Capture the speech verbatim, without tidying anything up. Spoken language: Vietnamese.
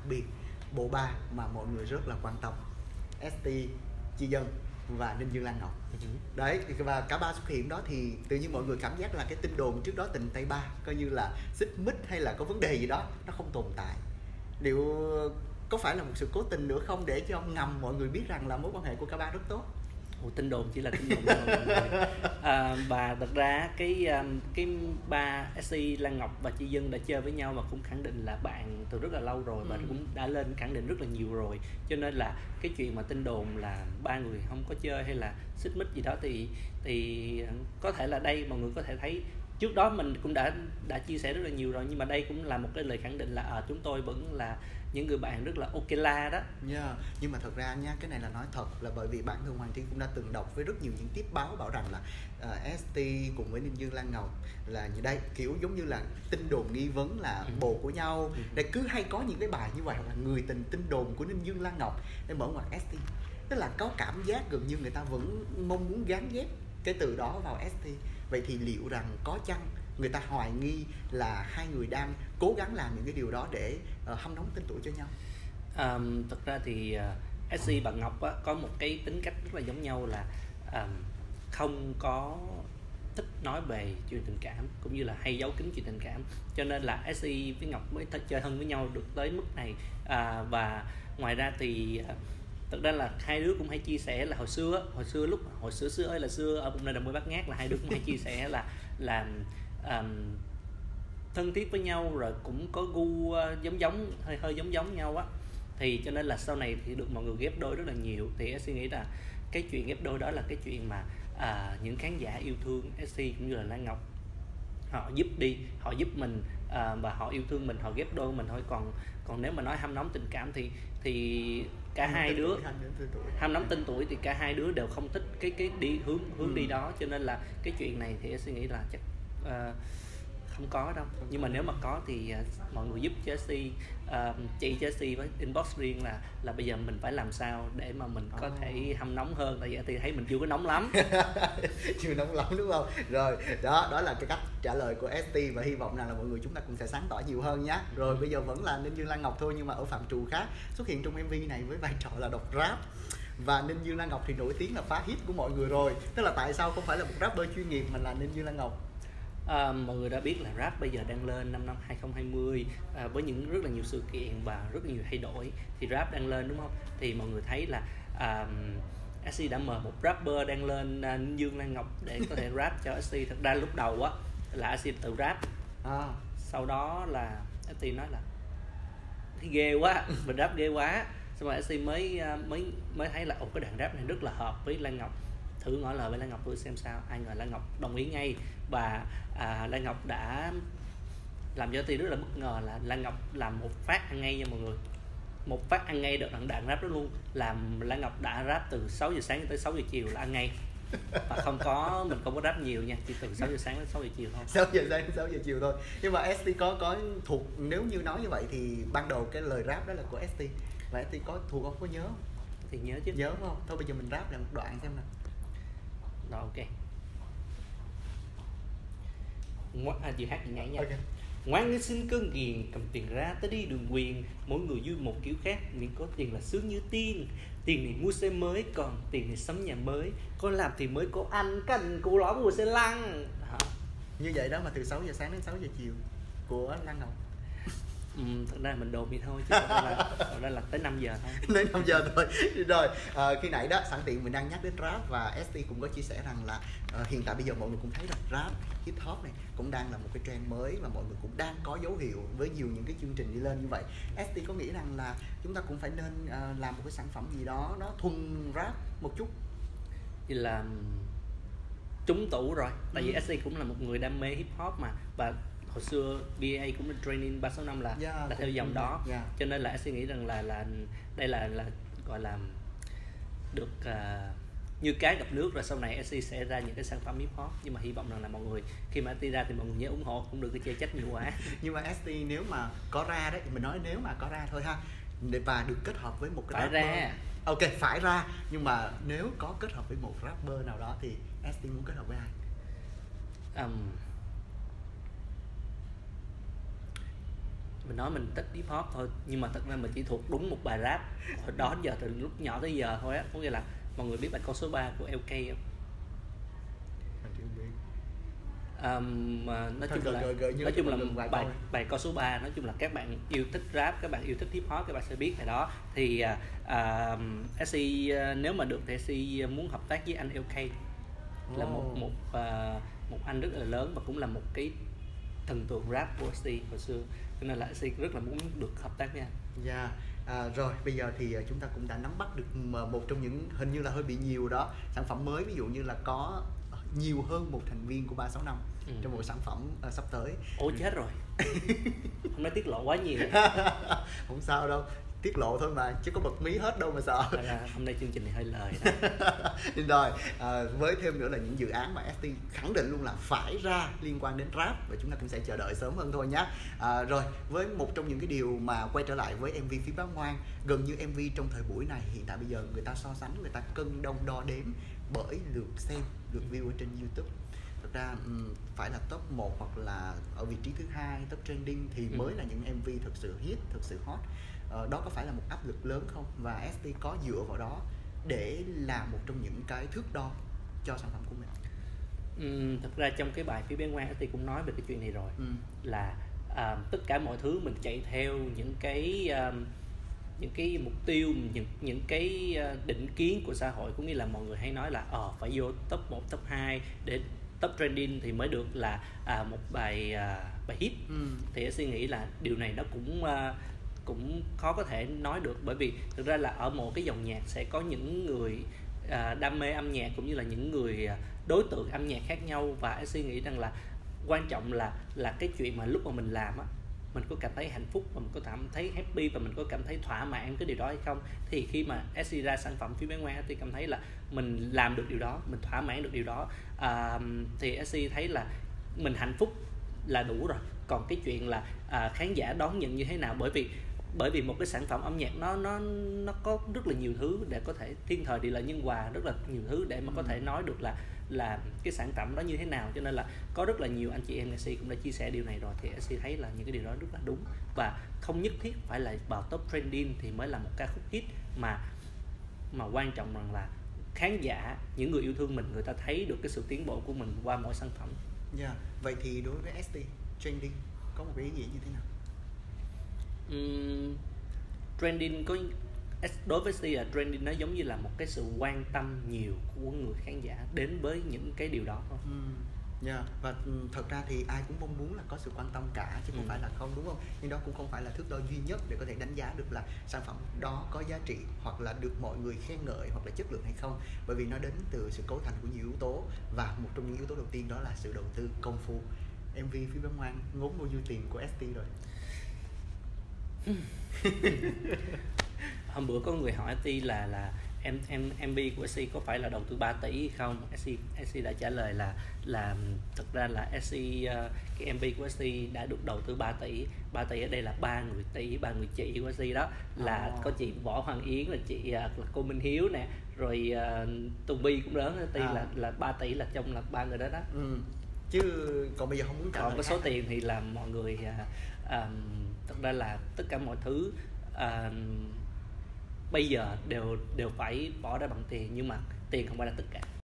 biệt, bộ ba mà mọi người rất là quan tâm, ét tê, Chi Dân và Ninh Dương Lan Ngọc. Uh-huh. Đấy, và cả ba xuất hiện đó thì tự nhiên mọi người cảm giác là cái tin đồn trước đó tình tay ba coi như là xích mích hay là có vấn đề gì đó nó không tồn tại. Liệu có phải là một sự cố tình nữa không để cho ngầm mọi người biết rằng là mối quan hệ của cả ba rất tốt? Ủa, tin đồn chỉ là tin đồn thôi mọi người. À, và thật ra cái cái ba ét xê, Lan Ngọc và Chi Dân đã chơi với nhau và cũng khẳng định là bạn từ rất là lâu rồi, và ừ. cũng đã lên khẳng định rất là nhiều rồi, cho nên là cái chuyện mà tin đồn là ba người không có chơi hay là xích mích gì đó thì thì có thể là đây mọi người có thể thấy trước đó mình cũng đã đã chia sẻ rất là nhiều rồi, nhưng mà đây cũng là một cái lời khẳng định là à, chúng tôi vẫn là những người bạn rất là ok la đó. Yeah. Nhưng mà thật ra nha, cái này là nói thật là bởi vì bản thân Hoàng Thiên cũng đã từng đọc với rất nhiều những tiếp báo bảo rằng là uh, ét tê cùng với Ninh Dương Lan Ngọc là như đây kiểu giống như là tin đồn nghi vấn là ừ. bồ của nhau. Ừ. Để cứ hay có những cái bài như vậy là người tình tin đồn của Ninh Dương Lan Ngọc để mở ngoặt ét tê, tức là có cảm giác gần như người ta vẫn mong muốn gán ghép cái từ đó vào ét tê. Vậy thì liệu rằng có chăng người ta hoài nghi là hai người đang cố gắng làm những cái điều đó để uh, hâm nóng tên tuổi cho nhau? Um, thật ra thì uh, ét xê và Ngọc á, có một cái tính cách rất là giống nhau là um, không có thích nói về chuyện tình cảm, cũng như là hay giấu kín chuyện tình cảm, cho nên là ét xê với Ngọc mới th- chơi thân với nhau được tới mức này. Uh, và ngoài ra thì uh, thực ra là hai đứa cũng hay chia sẻ là hồi xưa hồi xưa lúc hồi xưa xưa ơi là xưa ở vùng nơi đồng mới Bát Ngát là hai đứa cũng hay chia sẻ là là um, thân thiết với nhau, rồi cũng có gu uh, giống giống hơi hơi giống giống nhau á, thì cho nên là sau này thì được mọi người ghép đôi rất là nhiều. Thì em suy nghĩ là cái chuyện ghép đôi đó là cái chuyện mà uh, những khán giả yêu thương ét xê cũng như là Lan Ngọc họ giúp đi, họ giúp mình uh, và họ yêu thương mình, họ ghép đôi mình thôi. Còn còn nếu mà nói hâm nóng tình cảm thì thì cả hâm hai đứa hâm nóng tuổi. tên tuổi thì cả hai đứa đều không thích cái cái đi hướng hướng ừ. đi đó, cho nên là cái chuyện này thì em suy nghĩ là chắc uh, không có đâu. Nhưng mà nếu mà có thì uh, mọi người giúp cho ét xê, uh, chị cho ét xê với inbox riêng là là bây giờ mình phải làm sao để mà mình có oh. thể hâm nóng hơn, tại vì thì thấy mình chưa có nóng lắm. Chưa nóng lắm đúng không? Rồi đó đó là cái cách trả lời của ét tê, và hy vọng rằng là mọi người chúng ta cũng sẽ sáng tỏ nhiều hơn nhé. Rồi bây giờ vẫn là Ninh Dương Lan Ngọc thôi, nhưng mà ở phạm trù khác, xuất hiện trong em vê này với vai trò là đọc rap. Và Ninh Dương Lan Ngọc thì nổi tiếng là phá hit của mọi người rồi, tức là tại sao không phải là một rapper chuyên nghiệp mà là Ninh Dương Lan Ngọc? À, mọi người đã biết là rap bây giờ đang lên năm năm hai không hai không, à, với những rất là nhiều sự kiện và rất là nhiều thay đổi, thì rap đang lên đúng không? Thì mọi người thấy là à, ét xê đã mời một rapper đang lên, à, Ninh Dương Lan Ngọc để có thể rap cho ét xê. Thật ra lúc đầu á là ét xê tự rap, à. Sau đó là ét xê nói là thấy ghê quá, mình rap ghê quá, xong rồi ét xê mới mới mới thấy là ồ, cái đoạn rap này rất là hợp với Lan Ngọc, thử ngỏ lời với Lan Ngọc thử xem sao. Ai ngờ Lan Ngọc đồng ý ngay, và à, Lan Ngọc đã làm cho ét xê rất là bất ngờ là Lan Ngọc làm một phát ăn ngay nha mọi người, một phát ăn ngay được đoạn đàn rap đó luôn. Làm Lan Ngọc đã rap từ sáu giờ sáng tới sáu giờ chiều là ăn ngay, và không có mình không có rap nhiều nha, chỉ từ sáu giờ sáng đến sáu giờ chiều thôi. sáu giờ sáng đến sáu giờ chiều thôi. Nhưng mà ét tê có có thuộc, nếu như nói như vậy thì ban đầu cái lời rap đó là của ét tê, và ét tê có thuộc không, có nhớ không? Thì nhớ chứ. Nhớ không? Thôi bây giờ mình rap lại một đoạn xem nào. Rồi ok. Ngoan, à, chị hát chị nhảy nha. Okay. Ngoan nên xin cơn ghiền, cầm tiền ra tới đi đường quyền, mỗi người vui một kiểu khác, miễn có tiền là sướng như tiên. Tiền này mua xe mới, còn tiền này sắm nhà mới, có làm thì mới có anh, cành cụ lõm ngồi xe lăn. Hả? Như vậy đó mà từ sáu giờ sáng đến sáu giờ chiều của Lan Ngọc. Ừ, thật ra mình đồn vậy thôi chứ thật ra là, thật ra là tới năm giờ thôi. Đến năm giờ thôi. Rồi à, khi nãy đó sẵn tiện mình đang nhắc đến rap, và ét tê cũng có chia sẻ rằng là à, hiện tại bây giờ mọi người cũng thấy là rap, hip hop này cũng đang là một cái trend mới, và mọi người cũng đang có dấu hiệu với nhiều những cái chương trình đi lên như vậy. ét tê có nghĩ rằng là chúng ta cũng phải nên à, làm một cái sản phẩm gì đó nó thuần rap một chút? Thì là trúng tủ rồi, tại ừ. vì ét tê cũng là một người đam mê hip hop mà, và hồi xưa bê a cũng là training ba sáu năm là yeah, là theo dòng đó, yeah. Cho nên là suy nghĩ rằng là là đây là là gọi là được uh, như cá gặp nước, rồi sau này ét xê sẽ ra những cái sản phẩm hip hop. Nhưng mà hy vọng rằng là mọi người khi mà ét tê ra thì mọi người nhớ ủng hộ, cũng đừng có chê trách nhiều quá. Nhưng mà ét tê nếu mà có ra đấy, mình nói nếu mà có ra thôi ha, và được kết hợp với một cái phải rapper, ra. Ok, phải ra, nhưng mà nếu có kết hợp với một rapper nào đó thì ét tê muốn kết hợp với ai? Um, mình nói mình thích hip hop thôi, nhưng mà thật ra mình chỉ thuộc đúng một bài rap hồi đó đến giờ, từ lúc nhỏ tới giờ thôi á. Có nghĩa là mọi người biết bài Con số ba của lờ ca không? Mình chưa biết. Um, nói Thôi, chung gợi- là gợi- gợi như nói chung là một vài bài câu. bài Con số ba, nói chung là các bạn yêu thích rap, các bạn yêu thích hip hop, các bạn sẽ biết bài đó. Thì uh, uh, ét xê uh, nếu mà được thì ét xê muốn hợp tác với anh lờ ca, là một Oh. một uh, một anh rất là lớn và cũng là một cái thần tượng rap của ét xê hồi xưa, cho nên là ét xê rất là muốn được hợp tác với anh. Dạ. À, rồi bây giờ thì à, chúng ta cũng đã nắm bắt được m- một trong những, hình như là hơi bị nhiều đó, sản phẩm mới, ví dụ như là có nhiều hơn một thành viên của ba sáu năm Ừ. trong một sản phẩm à, sắp tới. Ôi chết rồi. Hôm nay tiết lộ quá nhiều. Không sao đâu, tiết lộ thôi mà, chứ có bật mí hết đâu mà sợ. Thật ra hôm nay chương trình này hơi lời đó. Rồi, à, với thêm nữa là những dự án mà ét tê khẳng định luôn là phải ra liên quan đến rap, và chúng ta cũng sẽ chờ đợi sớm hơn thôi nhé. À, rồi, với một trong những cái điều mà quay trở lại với em vê Phím Báo Ngoan, gần như em vê trong thời buổi này hiện tại bây giờ người ta so sánh, người ta cân đong đo đếm bởi lượt xem, lượt view ở trên YouTube. Thật ra um, phải là top một hoặc là ở vị trí thứ hai, top trending thì Ừ. mới là những em vê thực sự hit, thực sự hot. Ờ, đó có phải là một áp lực lớn không? Và ét tê có dựa vào đó để làm một trong những cái thước đo cho sản phẩm của mình? Uhm, thật ra trong cái bài phía bên ngoài ét tê cũng nói về cái chuyện này rồi. Ừ. Là à, tất cả mọi thứ mình chạy theo những cái à, những cái mục tiêu, những những cái à, định kiến của xã hội, cũng như là mọi người hay nói là ờ phải vô top một, top hai để top trending thì mới được là à, một bài à, bài hit. Ừ. Thì em suy nghĩ là điều này nó cũng à, cũng khó có thể nói được, bởi vì thực ra là ở một cái dòng nhạc sẽ có những người à, đam mê âm nhạc cũng như là những người à, đối tượng âm nhạc khác nhau, và em suy nghĩ rằng là quan trọng là là cái chuyện mà lúc mà mình làm á, mình có cảm thấy hạnh phúc và mình có cảm thấy happy và mình có cảm thấy thỏa mãn cái điều đó hay không. Thì khi mà ét xê ra sản phẩm phía bên ngoài thì cảm thấy là mình làm được điều đó, mình thỏa mãn được điều đó, à, thì ét xê thấy là mình hạnh phúc là đủ rồi. Còn cái chuyện là à, khán giả đón nhận như thế nào, bởi vì bởi vì một cái sản phẩm âm nhạc nó nó nó có rất là nhiều thứ để có thể thiên thời địa lợi nhân hòa, rất là nhiều thứ để mà có thể nói được là là cái sản phẩm đó như thế nào. Cho nên là có rất là nhiều anh chị em nghệ sĩ cũng đã chia sẻ điều này rồi, thì ét xê thấy là những cái điều đó rất là đúng, và không nhất thiết phải là vào top trending thì mới là một ca khúc hit, mà mà quan trọng rằng là khán giả, những người yêu thương mình, người ta thấy được cái sự tiến bộ của mình qua mỗi sản phẩm. Dạ. Yeah. Vậy thì đối với ét tê, trending có một cái ý nghĩa như thế nào? Uhm, trending có đối với ét tê là trending nó giống như là một cái sự quan tâm nhiều của người khán giả đến với những cái điều đó thôi. Ừ. Yeah. Và ừ, thật ra thì ai cũng mong muốn là có sự quan tâm cả, chứ không Ừ. phải là không, đúng không? Nhưng đó cũng không phải là thước đo duy nhất để có thể đánh giá được là sản phẩm đó có giá trị hoặc là được mọi người khen ngợi hoặc là chất lượng hay không, bởi vì nó đến từ sự cấu thành của nhiều yếu tố, và một trong những yếu tố đầu tiên đó là sự đầu tư công phu. em vê Phím Báo Ngoan ngốn bao nhiêu tiền của ét tê rồi? Hôm bữa có người hỏi ét tê là là em em em vê của ét xê có phải là đầu tư ba tỷ hay không? ét xê ét xê đã trả lời là là thực ra là ét xê uh, cái em vê của ét xê đã được đầu tư ba tỷ. ba tỷ ở đây là ba người tỷ, ba người chị của ét xê đó, là Oh. có chị Võ Hoàng Yến, là chị uh, là cô Minh Hiếu nè, rồi uh, Tùng Bi cũng lớn ét tê, À. là là ba tỷ là trong là ba người đó đó. Ừ. Chứ còn bây giờ không muốn trả Còn lời cái số khác. tiền thì là mọi người uh, um, thực ra là tất cả mọi thứ uh, bây giờ đều đều phải bỏ ra bằng tiền, nhưng mà tiền không phải là tất cả.